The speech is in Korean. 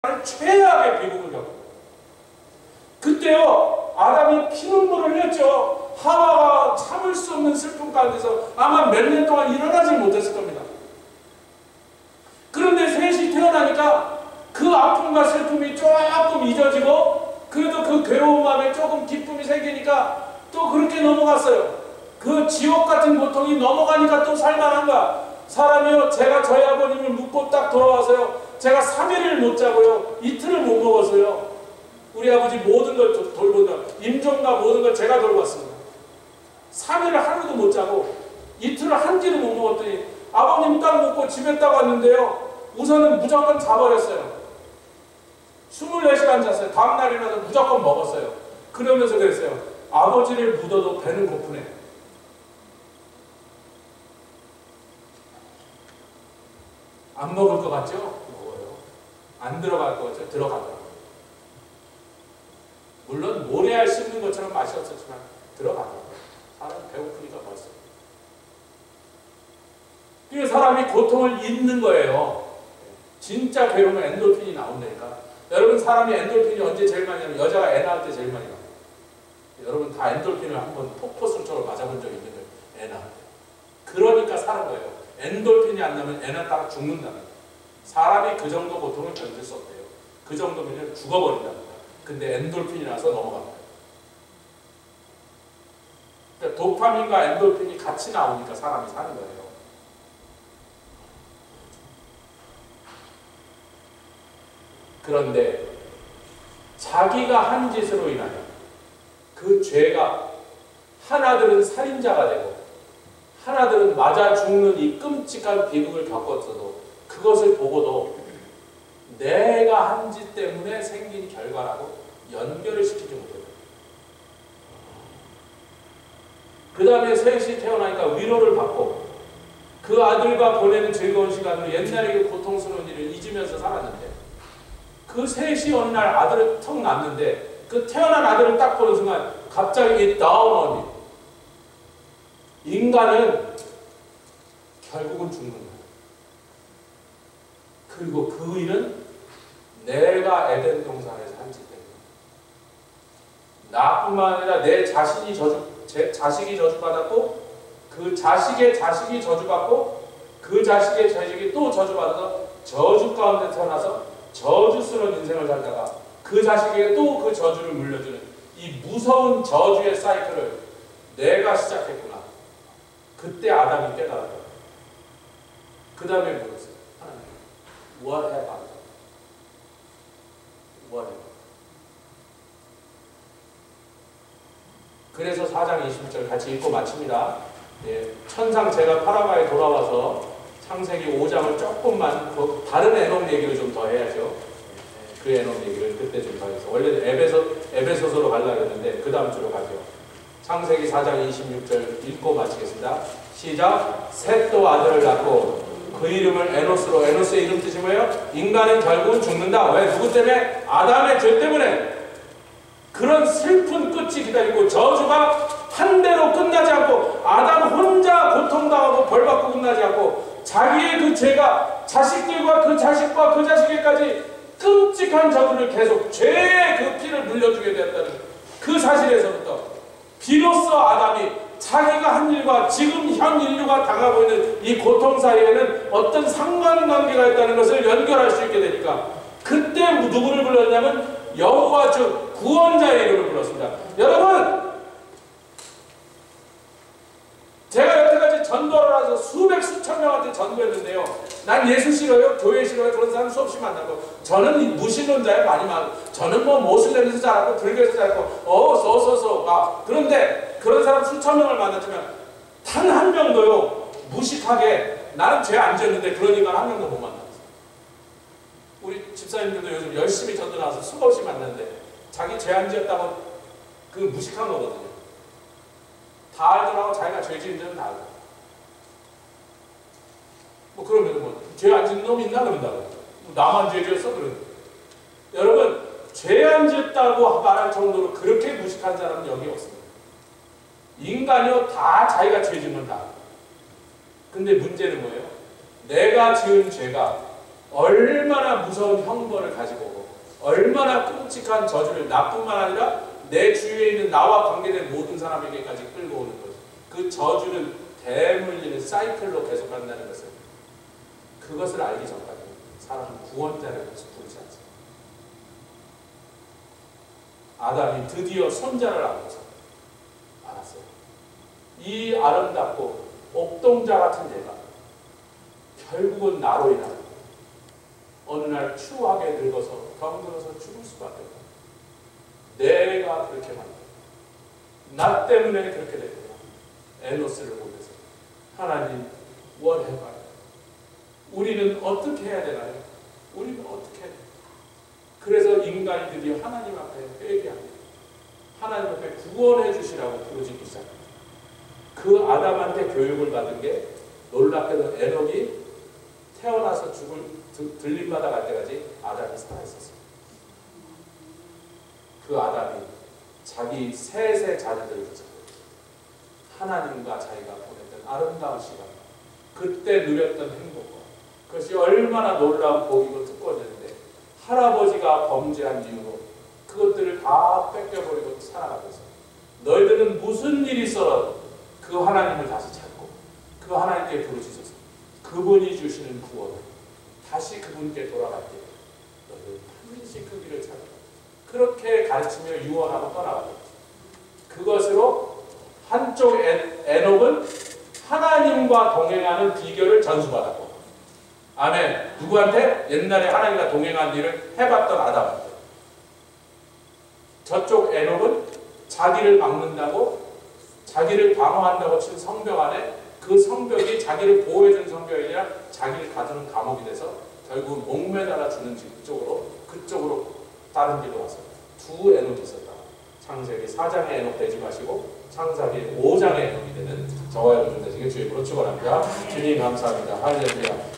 최악의 비극을 겪고 그때요 아담이 피눈물을 흘렸죠. 하와가 참을 수 없는 슬픔 가운데서 아마 몇 년 동안 일어나지 못했을 겁니다. 그런데 셋이 태어나니까 그 아픔과 슬픔이 조금 잊어지고 그래도 그 괴로운 마음에 조금 기쁨이 생기니까 또 그렇게 넘어갔어요. 그 지옥 같은 고통이 넘어가니까 또 살만한가. 사람이요 제가 저희 아버님을 묻고 딱 돌아와서요 제가 3일을 못 자고요 이틀을 못 먹었어요. 우리 아버지 모든 걸 돌본다. 임종과 모든 걸 제가 돌봤습니다. 3일을 하루도 못 자고 이틀을 한 끼도 못 먹었더니 아버님 딱 먹고 집에 딱 왔는데요 우선은 무조건 자버렸어요. 24시간 잤어요. 다음날 일어나서 무조건 먹었어요. 그러면서 그랬어요. 아버지를 묻어도 배는 고프네. 안 먹을 것 같죠? 먹어요. 안 들어갈 것 같죠? 들어가더라고요. 물론 모래알 씹는 것처럼 맛이 없었지만 들어가더라고요. 사람 배고프니까 벌써. 그래서 사람이 고통을 잊는 거예요. 진짜 괴로우면 엔돌핀이 나온다니까. 여러분 사람이 엔돌핀이 언제 제일 많이 나면 여자가 애 낳을 때 제일 많이 나와요. 여러분 다 엔돌핀을 한번 폭포수처럼 맞아본 적 있는 거예요. 애 낳을 때. 그러니까 사는 거예요. 엔돌핀이 안 나면 애 낳다가 죽는다는 거예요. 사람이 그 정도 고통을 견딜 수 없대요. 그 정도면 죽어버린다는 거예요. 근데 엔돌핀이 나서 넘어갑니다. 그러니까 도파민과 엔돌핀이 같이 나오니까 사람이 사는 거예요. 그런데 자기가 한 짓으로 인하여 그 죄가 하나들은 살인자가 되고 하나들은 맞아 죽는 이 끔찍한 비극을 겪었어도 그것을 보고도 내가 한 짓 때문에 생긴 결과라고 연결을 시키지 못해요. 그 다음에 셋이 태어나니까 위로를 받고 그 아들과 보내는 즐거운 시간으로 옛날의 그 고통스러운 일을 잊으면서 살았는데 그 셋이 어느 날 아들을 턱 낳는데 그 태어난 아들을 딱 보는 순간 갑자기 다운원이 인간은 결국은 죽는 거예요. 그리고 그 일은 내가 에덴 동산에서 한 짓 때문에 나뿐만 아니라 내 자신이 제 자식이 저주받았고 그 자식의 자식이 저주받고 그 자식의 자식이 또 저주받아서 저주 가운데 태어나서 저주스러운 인생을 살다가 그 자식에게 또 그 저주를 물려주는 이 무서운 저주의 사이클을 내가 시작했구나. 그때 아담이 깨달았다. 그 다음에 물었어요. 하나님, what have I done? What have I done? 그래서 4장 20절 같이 읽고 마칩니다. 예, 천상 제가 파라과에 돌아와서 창세기 5장을 조금만 다른 에녹 얘기를 좀 더 해야죠. 그 에녹 얘기를 그때 좀 더 해서 원래는 에베소서로 가려고 했는데 그 다음 주로 가죠. 창세기 4장 26절 읽고 마치겠습니다. 시작. 셋도 아들을 낳고 그 이름을 에노스로. 에노스의 이름 뜻이 뭐예요? 인간은 결국은 죽는다. 왜? 누구 때문에? 아담의 죄 때문에. 그런 슬픈 끝이 기다리고 저주가 한 대로 끝나지 않고 아담 혼자 고통당하고 벌받고 끝나지 않고 자기의 그 죄가 자식들과 그 자식과 그 자식에까지 끔찍한 저주를 계속 죄의 그 피를 물려주게 되었다는 그 사실에서부터 비로소 아담이 자기가 한 일과 지금 현 인류가 당하고 있는 이 고통 사이에는 어떤 상관관계가 있다는 것을 연결할 수 있게 되니까 그때 누구를 불렀냐면 여호와 즉 구원자의 이름을 불렀습니다. 여러분, 제가 여태까지 전도를 해서 수천 명한테 전도했는데요. 난 예수 싫어요, 교회 싫어요, 그런 사람 수없이 만나고 저는 무신론자에 많이 많고 저는 뭐 모슬렘에서 자랐고 불교에서 자랐고 그런데 그런 사람 수천 명을 만났지만 단 한 명도요 무식하게 나는 죄 안 지었는데 그런 인간 한 명도 못 만났어요. 우리 집사님들도 요즘 열심히 전도 나와서 수없이 만났는데 자기 죄 안 지었다고 그 무식한 거거든요. 다 알더라고. 자기가 죄 지은 데는 다 알고. 뭐 그러면 뭐 죄 안 지은 놈 있나 그런다고. 나만 죄 지었어 그런. 여러분, 죄 안 지었다고 말할 정도로 그렇게 무식한 사람은 여기 없습니다. 인간이요 다 자기가 죄 지으면 다. 근데 문제는 뭐예요? 내가 지은 죄가 얼마나 무서운 형벌을 가지고 얼마나 끔찍한 저주를 나뿐만 아니라 내 주위에 있는 나와 관계된 모든 사람에게까지 끌고 오는 거죠. 그 저주는 대물리는 사이클로 계속한다는 것을, 그것을 알기 전까지 사람은 구원자를 부르지 않습니다. 아담이 드디어 손자를 안고서 알았어요. 이 아름답고 옥동자 같은 얘가 결국은 나로 인하여 어느 날 추하게 늙어서 병들어서 죽을 수밖에 없다. 내가 그렇게 만들었다. 나 때문에 그렇게 됐구나. 에노스를 보면서 하나님, what have I? 우리는 어떻게 해야 되나요? 우리는 어떻게 해야 되나요? 그래서 인간이 드디어 하나님 앞에 회개합니다. 하나님 앞에 구원해 주시라고 부르짖기 시작합니다. 그 아담한테 교육을 받은 게 놀랍게도 에녹이 태어나서 들림받아 갈 때까지 아담이 살아있었어요. 그 아담이 자기 셋의 자녀들을 붙잡고 하나님과 자기가 보냈던 아름다운 시간, 그때 누렸던 행복과 그것이 얼마나 놀라운 복이고 특권이었는데 할아버지가 범죄한 이유로 그것들을 다 뺏겨버리고 살아가면서 너희들은 무슨 일이 있어도 그 하나님을 다시 찾고 그 하나님께 부르짖어서 그분이 주시는 구원을 다시 그분께 돌아갈 때 너희들 반드시 그 길을 찾아 그렇게 가르치며 유언하고 떠나가고, 그것으로 한쪽 에녹은 하나님과 동행하는 비결을 전수받았고, 아멘. 누구한테? 옛날에 하나님과 동행한 일을 해봤던 아담한테. 저쪽 에녹은 자기를 막는다고, 자기를 방어한다고 친 성벽 안에 그 성벽이 자기를 보호해주는 성벽이 아니라 자기를 가두는 감옥이 돼서 결국 목매달아 주는 그쪽으로 다른 길로 왔습니다. 두 에녹이 있었다. 창세기 4장의 에녹 되지 마시고 창세기 5장의 에녹이 되는 저와 여러분 되시길 주의 이름으로 축원합니다. 주님 감사합니다. 할렐루야.